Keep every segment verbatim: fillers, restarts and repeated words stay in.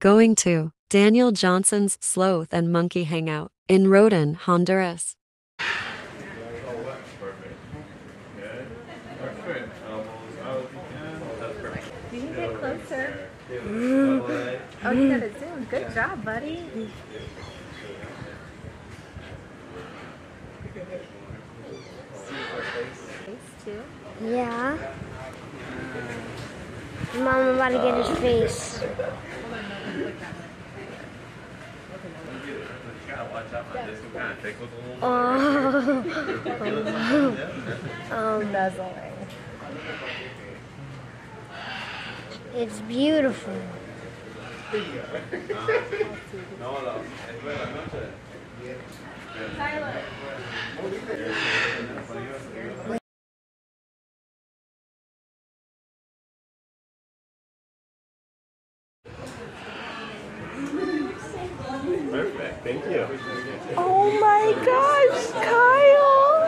Going to Daniel Johnson's Sloth and Monkey Hangout in Roatan, Honduras. You can get closer. Oh, you got it zoom. Good job, buddy. Face too. Yeah. Mom, I'm about to get his face. Oh. um, Nuzzling. It's beautiful. Tyler. Perfect, thank you. Oh my gosh, Kyle!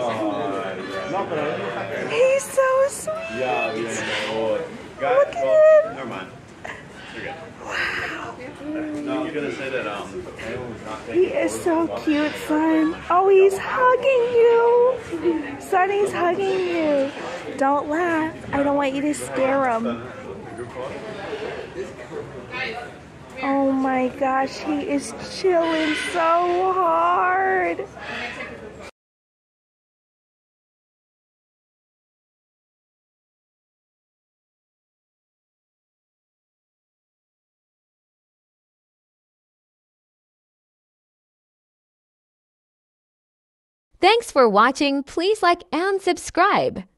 He's so sweet! Yeah, yeah. Look at him! Never mind. You're good. Wow. No, I was gonna say that um He is so cute, son. Oh, he's hugging you! Son, he's hugging you. Don't laugh. I don't want you to scare him. Oh my gosh, he is chilling so hard. Thanks for watching. Please like and subscribe.